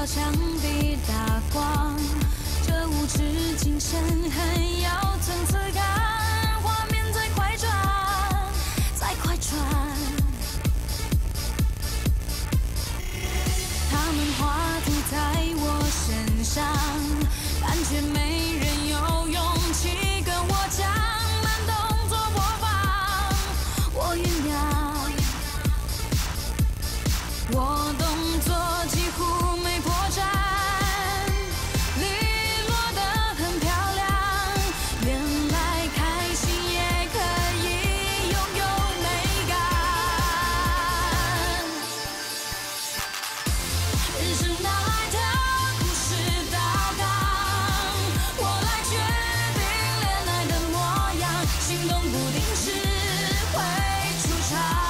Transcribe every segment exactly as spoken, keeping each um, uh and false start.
到墙壁打光，这无止境深痕要层次感，画面在快转，在快转。他们画图在我身上，但却没人有勇气跟我讲，慢动作播放，我酝酿。 我动作几乎没破绽，利落得很漂亮。原来开心也可以拥有美感。人生哪来的故事导纲？我来决定恋爱的模样，心动不定时会出场。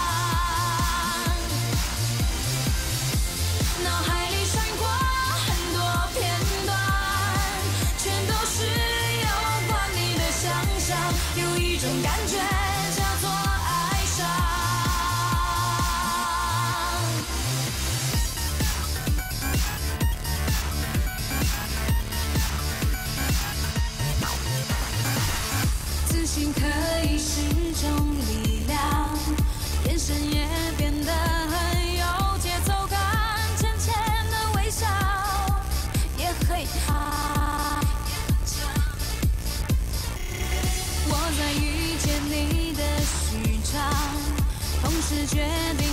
脑海里闪过很多片段，全都是有关你的想象，有一种感觉叫做爱上。自信可以是种力量，眼神也变得很有节奏感。 笑也很好，我在遇见你的序章，同时决定。